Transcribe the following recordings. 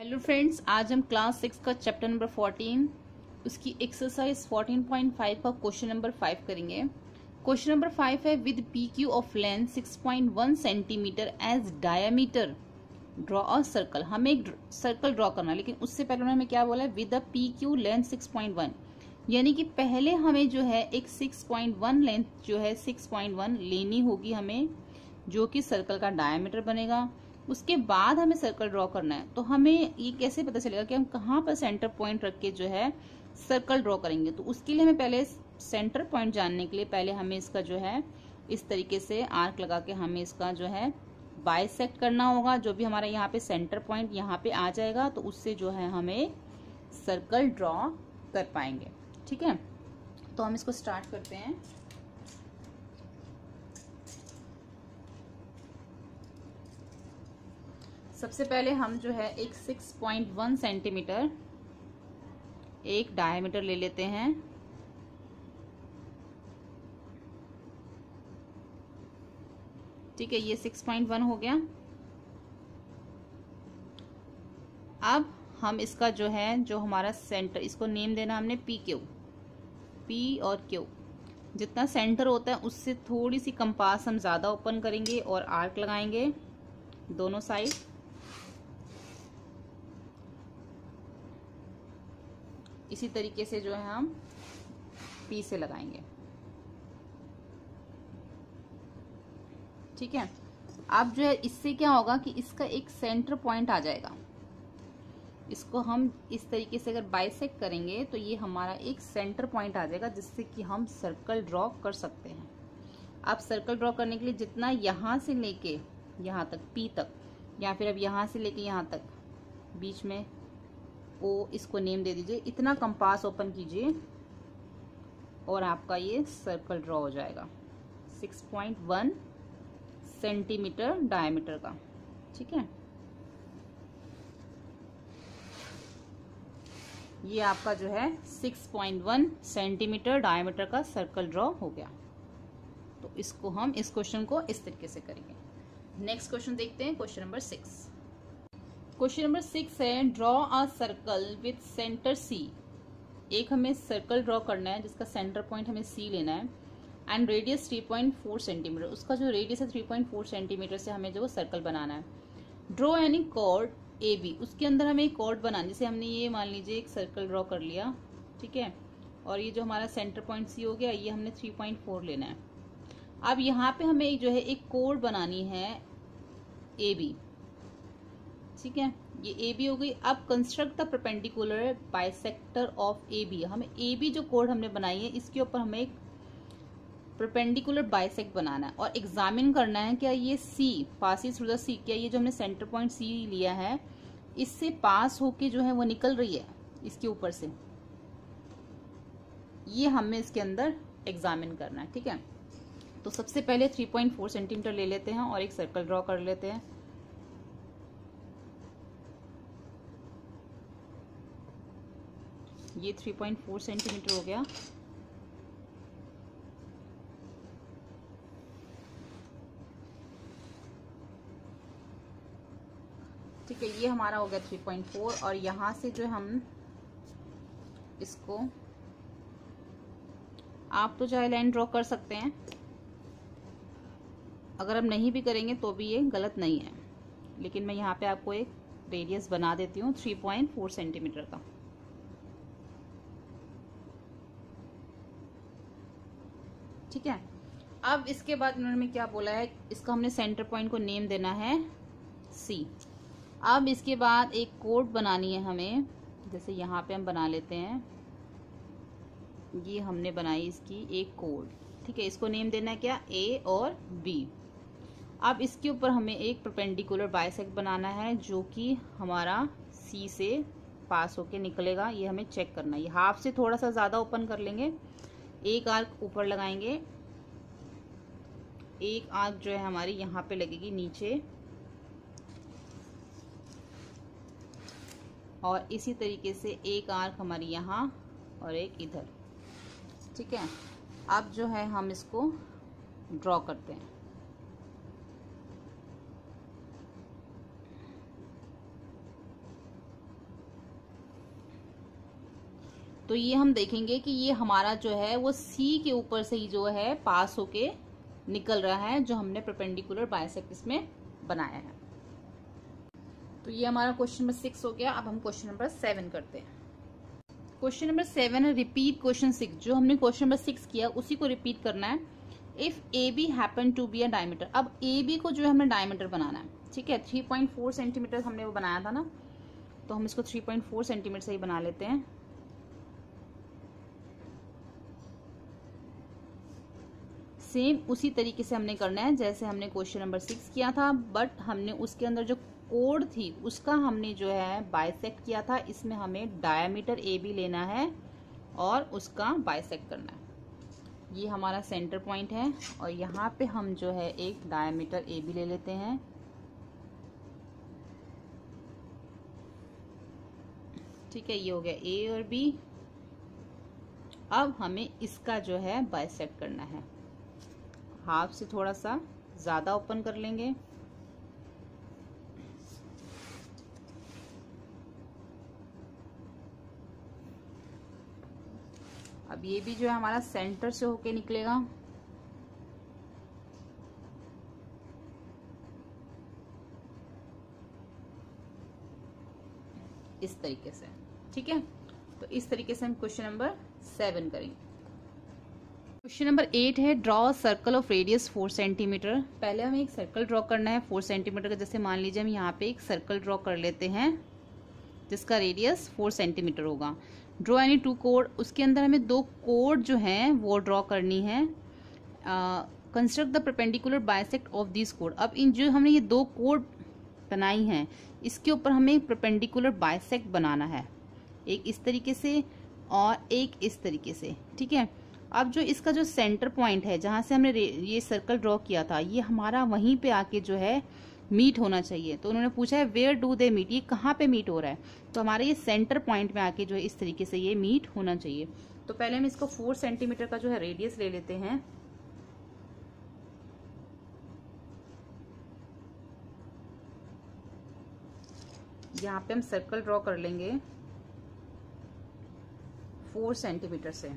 Hello friends, आज हम class 6 का चैप्टर नंबर 14 उसकी एक्सरसाइज 14.5 का क्वेश्चन नंबर 5 करेंगे। क्वेश्चन नंबर 5 है with P Q of length 6.1 centimetre as diameter draw a circle. हमें एक सर्कल ड्रॉ करना है, लेकिन उससे पहले उन्होंने हमें क्या बोला है, with the P Q length 6.1, यानी कि पहले हमें जो है एक 6.1 लेंथ जो है 6.1 लेनी होगी हमें, जो कि सर्कल का डायमीटर बनेगा। उसके बाद हमें सर्कल ड्रॉ करना है। तो हमें ये कैसे पता चलेगा कि हम कहाँ पर सेंटर पॉइंट रख के जो है सर्कल ड्रॉ करेंगे। तो उसके लिए हमें पहले सेंटर पॉइंट जानने के लिए पहले हमें इसका जो है इस तरीके से आर्क लगा के हमें इसका जो है बाइसेक्ट करना होगा। जो भी हमारा यहाँ पे सेंटर पॉइंट यहाँ पे आ जाएगा तो उससे जो है हमें सर्कल ड्रॉ कर पाएंगे। ठीक है, तो हम इसको स्टार्ट करते हैं। सबसे पहले हम जो है एक 6.1 सेंटीमीटर एक डायमीटर ले लेते हैं। ठीक है, ये 6.1 हो गया। अब हम इसका जो है जो हमारा सेंटर, इसको नेम देना हमने पी क्यू, पी और क्यू। जितना सेंटर होता है उससे थोड़ी सी कंपास हम ज्यादा ओपन करेंगे और आर्क लगाएंगे दोनों साइड। इसी तरीके से जो है हम पी से लगाएंगे। ठीक है, अब जो है इससे क्या होगा कि इसका एक सेंटर पॉइंट आ जाएगा। इसको हम इस तरीके से अगर बाइसेक्ट करेंगे तो ये हमारा एक सेंटर पॉइंट आ जाएगा, जिससे कि हम सर्कल ड्रॉ कर सकते हैं। अब सर्कल ड्रॉ करने के लिए जितना यहां से लेके यहां तक पी तक, या फिर अब यहां से लेके यहां तक बीच में ओ, इसको नेम दे दीजिए, इतना कंपास ओपन कीजिए और आपका ये सर्कल ड्रॉ हो जाएगा 6.1 सेंटीमीटर डायमीटर का। ठीक है, ये आपका जो है 6.1 सेंटीमीटर डायमीटर का सर्कल ड्रॉ हो गया। तो इसको हम इस क्वेश्चन को इस तरीके से करेंगे। नेक्स्ट क्वेश्चन देखते हैं, क्वेश्चन नंबर 6। क्वेश्चन नंबर 6 है draw a circle with centre C. एक हमें सर्कल ड्रॉ करना है जिसका सेंटर पॉइंट हमें सी लेना है एंड रेडियस 3.4 सेंटीमीटर। उसका जो रेडियस है 3.4 सेंटीमीटर से हमें जो सर्कल बनाना है। Draw any chord A B, उसके अंदर हमें एक कॉर्ड बनाना, जैसे हमने ये मान लीजिए एक सर्कल ड्रॉ कर लिया। ठीक है, और ये जो हमारा सेंटर पॉइंट सी हो गया, ये हमने 3.4 लेना है। अब यहाँ पे हमें जो है एक कोड बनानी है ए बी। ठीक है, ये ए बी हो गई। अब construct the perpendicular bisector of A B. हमें ए बी जो कोड हमने बनाई है इसके ऊपर हमें एक परपेंडिकुलर बाइसेक्ट बनाना है और एग्जामिन करना है क्या ये C passes through the C, क्या ये जो हमने सेंटर पॉइंट सी लिया है इससे पास होके जो है वो निकल रही है इसके ऊपर से। ये हमें इसके अंदर एग्जामिन करना है। ठीक है, तो सबसे पहले 3.4 सेंटीमीटर ले लेते हैं और एक सर्कल ड्रॉ कर लेते हैं। ये 3.4 सेंटीमीटर हो गया। ठीक है, ये हमारा हो गया 3.4 और यहां से जो हम इसको, आप तो चाहे लाइन ड्रॉ कर सकते हैं, अगर हम नहीं भी करेंगे तो भी ये गलत नहीं है, लेकिन मैं यहाँ पे आपको एक रेडियस बना देती हूँ 3.4 सेंटीमीटर का। ठीक है, अब इसके बाद उन्होंने क्या बोला है, इसका हमने सेंटर पॉइंट को नेम देना है सी। अब इसके बाद एक कोड बनानी है हमें, जैसे यहाँ पे हम बना लेते हैं, ये हमने बनाई इसकी एक कोड। ठीक है, इसको नेम देना है क्या, ए और बी। अब इसके ऊपर हमें एक परपेंडिकुलर बाइसेक्ट बनाना है जो कि हमारा सी से पास होके निकलेगा। ये हमें चेक करना है। ये हाफ से थोड़ा सा ज्यादा ओपन कर लेंगे, एक आर्क ऊपर लगाएंगे, एक आर्क जो है हमारी यहाँ पे लगेगी नीचे, और इसी तरीके से एक आर्क हमारी यहाँ और एक इधर। ठीक है, अब जो है हम इसको ड्रॉ करते हैं। तो ये हम देखेंगे कि ये हमारा जो है वो सी के ऊपर से ही जो है पास होके निकल रहा है, जो हमने परपेंडिकुलर बाइसेक्ट इसमें बनाया है। तो ये हमारा क्वेश्चन नंबर 6 हो गया। अब हम क्वेश्चन नंबर 7 करते हैं। क्वेश्चन नंबर 7 है रिपीट क्वेश्चन 6। जो हमने क्वेश्चन नंबर 6 किया उसी को रिपीट करना है। If A B happen to be a diameter, अब ए बी को जो है हमें डायमीटर बनाना है, ठीक है। 3.4 सेंटीमीटर हमने वो बनाया था ना, तो हम इसको 3.4 सेंटीमीटर से ही बना लेते हैं। सेम उसी तरीके से हमने करना है जैसे हमने क्वेश्चन नंबर 6 किया था, बट हमने उसके अंदर जो कोड थी उसका हमने जो है बाइसेक्ट किया था। इसमें हमें डायमीटर ए बी लेना है और उसका बाइसेक्ट करना है। ये हमारा सेंटर पॉइंट है और यहाँ पे हम जो है एक डायमीटर ए बी ले लेते हैं। ठीक है, ये हो गया ए और बी। अब हमें इसका जो है बाइसेक्ट करना है। हाफ से थोड़ा सा ज्यादा ओपन कर लेंगे। अब ये भी जो है हमारा सेंटर से होके निकलेगा। इस तरीके से, ठीक है। तो इस तरीके से हम क्वेश्चन नंबर 7 करेंगे। क्वेश्चन नंबर 8 है draw circle of radius 4 centimetre. पहले हमें एक सर्कल ड्रॉ करना है 4 सेंटीमीटर का। जैसे मान लीजिए हम यहाँ पे एक सर्कल ड्रॉ कर लेते हैं जिसका रेडियस 4 सेंटीमीटर होगा। ड्रॉ एनी 2 कोड, उसके अंदर हमें 2 कोड जो हैं वो ड्रॉ करनी है। Construct the perpendicular bisect of this कोड। अब इन जो हमने ये 2 कोड बनाई हैं इसके ऊपर हमें परपेंडिकुलर बाइसेक्ट बनाना है, एक इस तरीके से और एक इस तरीके से, ठीक है। अब जो इसका जो सेंटर पॉइंट है जहां से हमने ये सर्कल ड्रॉ किया था, ये हमारा वहीं पे आके जो है मीट होना चाहिए। तो उन्होंने पूछा है वेयर डू दे मीट, ये कहाँ पे मीट हो रहा है। तो हमारे ये सेंटर पॉइंट में आके जो है इस तरीके से ये मीट होना चाहिए। तो पहले हम इसको 4 सेंटीमीटर का जो है रेडियस ले लेते हैं। यहाँ पे हम सर्कल ड्रॉ कर लेंगे 4 सेंटीमीटर से।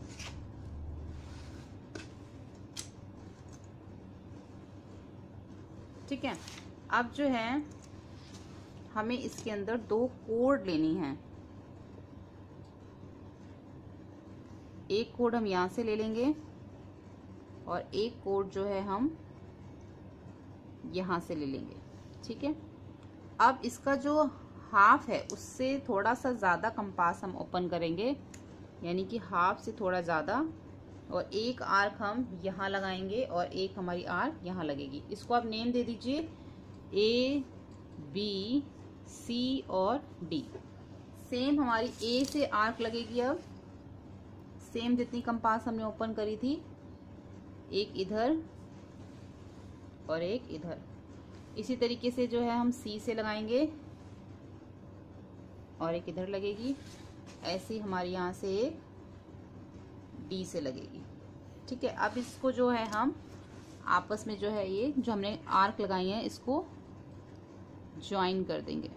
ठीक है, अब जो है हमें इसके अंदर 2 कोड लेनी है। एक कोड हम यहां से ले लेंगे और एक कोड जो है हम यहां से ले लेंगे, ठीक है। अब इसका जो हाफ है उससे थोड़ा सा ज्यादा कंपास हम ओपन करेंगे, यानी कि हाफ से थोड़ा ज्यादा, और एक आर्क हम यहाँ लगाएंगे और एक हमारी आर्क यहाँ लगेगी। इसको आप नेम दे दीजिए ए बी सी और डी। सेम हमारी ए से आर्क लगेगी। अब सेम जितनी कंपास हमने ओपन करी थी, एक इधर और एक इधर। इसी तरीके से जो है हम सी से लगाएंगे और एक इधर लगेगी। ऐसे ही हमारी यहाँ से एक डी से लगेगी, ठीक है। अब इसको जो है हम आपस में जो है ये जो हमने आर्क लगाई है इसको ज्वाइन कर देंगे।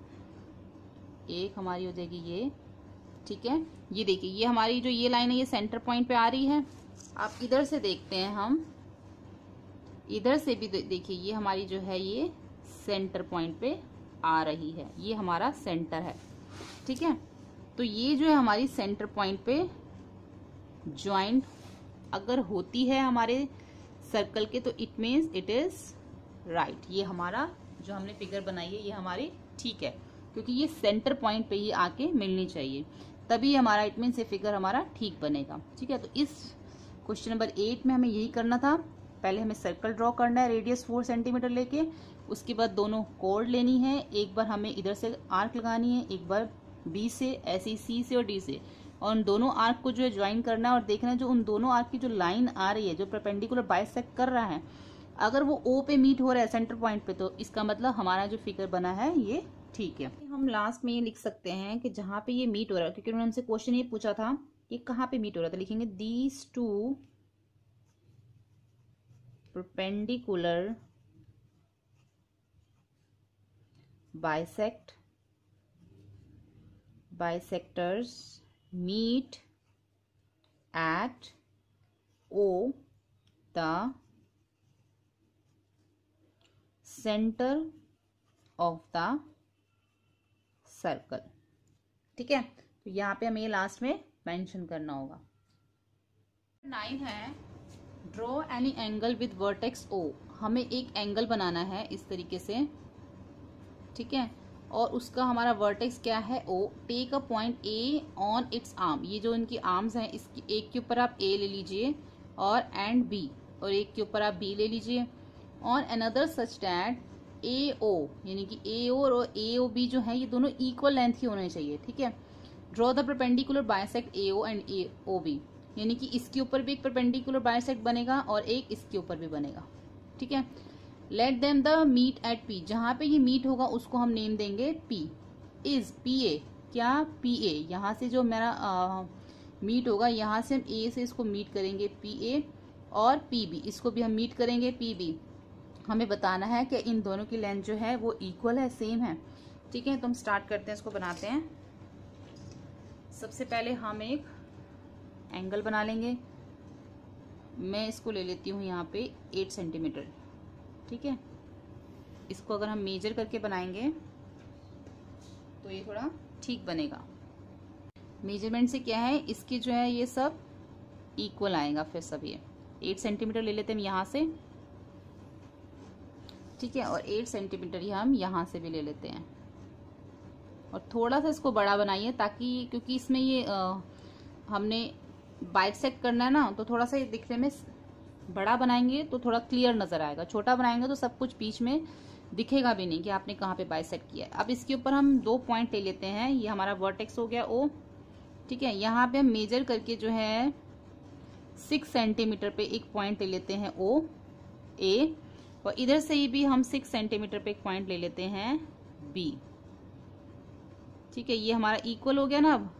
एक हमारी हो जाएगी ये, ठीक है। ये देखिए ये हमारी जो ये लाइन है ये सेंटर पॉइंट पे आ रही है। आप इधर से देखते हैं, हम इधर से भी देखिए ये हमारी जो है ये सेंटर पॉइंट पे आ रही है। ये हमारा सेंटर है, ठीक है। तो ये जो है हमारी सेंटर पॉइंट पे ज्वाइंट अगर होती है हमारे सर्कल के, तो it means it is right. ये हमारा जो हमने फिगर बनाई है ये हमारी ठीक है, क्योंकि ये सेंटर पॉइंट पे ही आके मिलनी चाहिए, तभी हमारा इट मीन्स ये फिगर हमारा ठीक बनेगा, ठीक है। तो इस क्वेश्चन नंबर 8 में हमें यही करना था। पहले हमें सर्कल ड्रॉ करना है रेडियस 4 सेंटीमीटर लेके, उसके बाद दोनों कोड लेनी है। एक बार हमें इधर से आर्क लगानी है, एक बार बी से, ऐसे सी से और डी से, और उन दोनों आर्क को जो है ज्वाइन करना है और देखना है जो उन दोनों आर्क की जो लाइन आ रही है जो परपेंडिकुलर बाइसेक्ट कर रहा है, अगर वो ओ पे मीट हो रहा है सेंटर पॉइंट पे, तो इसका मतलब हमारा जो फिगर बना है ये ठीक है। हम लास्ट में ये लिख सकते हैं कि जहां पे ये मीट हो रहा है, क्योंकि उन्होंने हमसे क्वेश्चन ये पूछा था कि कहाँ पे मीट हो रहा था, लिखेंगे these two perpendicular bisectors meet at O the center of the circle। ठीक है, तो यहाँ पे हमें ये लास्ट में मेंशन करना होगा। 9 है draw any angle with vertex O। हमें एक एंगल बनाना है इस तरीके से, ठीक है, और उसका हमारा वर्टेक्स क्या है O। Take a point A on its arm. ये जो इनकी आर्म्स हैं, इसकी एक के ऊपर आप A ले लीजिए और एंड B, और एक के ऊपर आप B ले लीजिए। On another such that AO, यानी कि AO और AOB जो है ये दोनों इक्वल लेंथ के होने चाहिए। ठीक है, draw the perpendicular bisect AO and AOB, यानी कि इसके ऊपर भी एक परपेंडिकुलर बाइसेक्ट बनेगा और एक इसके ऊपर भी बनेगा। ठीक है, let them the meet at P। जहां पे ये मीट होगा उसको हम नेम देंगे P। इज PA, क्या PA, यहाँ से जो मेरा मीट होगा यहाँ से हम A से इसको मीट करेंगे PA, और PB इसको भी हम मीट करेंगे PB। हमें बताना है कि इन दोनों की लेंथ जो है वो इक्वल है, सेम है। ठीक है, तो हम स्टार्ट करते हैं, इसको बनाते हैं। सबसे पहले हम एक एंगल बना लेंगे। मैं इसको ले लेती हूँ यहाँ पे 8 सेंटीमीटर। ठीक है, इसको अगर हम मेजर करके बनाएंगे तो ये थोड़ा ठीक बनेगा। मेजरमेंट से क्या है, इसकी जो है ये सब इक्वल आएगा फिर सब। ये 8 सेंटीमीटर ले लेते हैं हम यहाँ से, ठीक है, और 8 सेंटीमीटर ही हम यहाँ से भी ले लेते हैं। और थोड़ा सा इसको बड़ा बनाइए ताकि, क्योंकि इसमें ये हमने बाइसेक्ट करना है ना, तो थोड़ा सा ये दिखने में बड़ा बनाएंगे तो थोड़ा क्लियर नजर आएगा। छोटा बनाएंगे तो सब कुछ बीच में दिखेगा भी नहीं कि आपने कहाँ पे बाइसेक्ट किया है। अब इसके ऊपर हम 2 पॉइंट ले लेते हैं। ये हमारा वर्टेक्स हो गया O। ठीक है, यहाँ पे हम मेजर करके जो है 6 सेंटीमीटर पे एक पॉइंट ले लेते हैं O A, और इधर से ही भी हम 6 सेंटीमीटर पे एक पॉइंट ले लेते हैं B। ठीक है, ये हमारा इक्वल हो गया ना। अब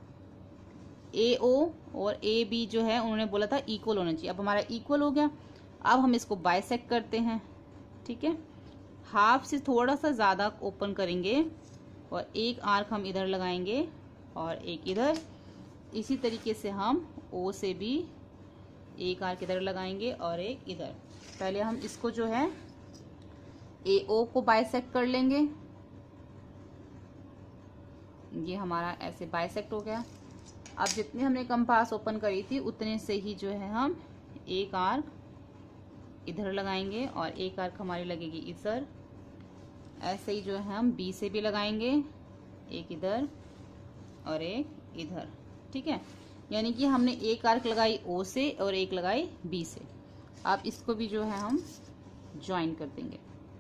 AO और AB जो है उन्होंने बोला था इक्वल होना चाहिए, अब हमारा इक्वल हो गया। अब हम इसको बाइसेक्ट करते हैं। ठीक है, हाफ से थोड़ा सा ज्यादा ओपन करेंगे और एक आर्क हम इधर लगाएंगे और एक इधर। इसी तरीके से हम O से भी एक आर्क इधर लगाएंगे और एक इधर। पहले हम इसको जो है AO को बाइसेक्ट कर लेंगे। ये हमारा ऐसे बाइसेक्ट हो गया। अब जितने हमने कंपास ओपन करी थी उतने से ही जो है हम एक आर्क इधर लगाएंगे और एक आर्क हमारी लगेगी इधर। ऐसे ही जो है हम B से भी लगाएंगे, एक इधर और एक इधर। ठीक है, यानी कि हमने एक आर्क लगाई O से और एक लगाई B से। अब इसको भी जो है हम ज्वाइन कर देंगे।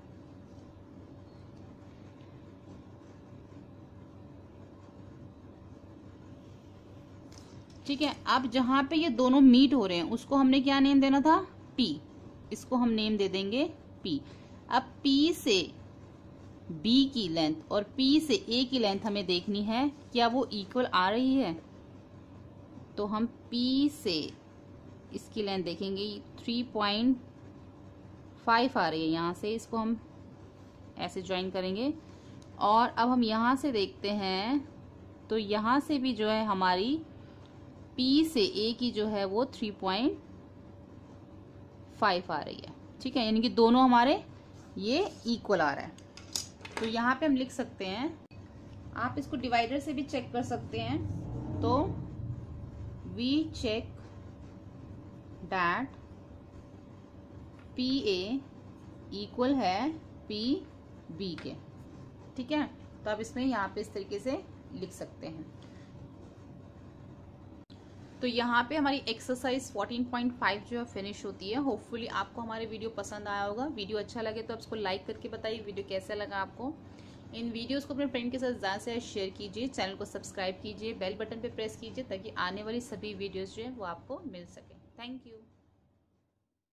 ठीक है, अब जहां पे ये दोनों मीट हो रहे हैं उसको हमने क्या नेम देना था, P। इसको हम नेम दे देंगे P। अब P से B की लेंथ और P से A की लेंथ हमें देखनी है, क्या वो इक्वल आ रही है। तो हम P से इसकी लेंथ देखेंगे 3.5 आ रही है यहाँ से, इसको हम ऐसे ज्वाइन करेंगे। और अब हम यहाँ से देखते हैं तो यहाँ से भी जो है हमारी P से A की जो है वो 3.5 आ रही है। ठीक है, यानी कि दोनों हमारे ये इक्वल आ रहा है। तो यहाँ पे हम लिख सकते हैं, आप इसको डिवाइडर से भी चेक कर सकते हैं। तो we check that PA equal है PB के। ठीक है, तो आप इसमें यहाँ पे इस तरीके से लिख सकते हैं। तो यहाँ पे हमारी एक्सरसाइज 14.5 जो है फिनिश होती है। होपफुली आपको हमारे वीडियो पसंद आया होगा। वीडियो अच्छा लगे तो आप इसको लाइक करके बताइए वीडियो कैसा लगा आपको। इन वीडियोस को अपने फ्रेंड के साथ ज़्यादा से ज़्यादा शेयर कीजिए, चैनल को सब्सक्राइब कीजिए, बेल बटन पे प्रेस कीजिए ताकि आने वाली सभी वीडियोस जो है वो आपको मिल सके। Thank you.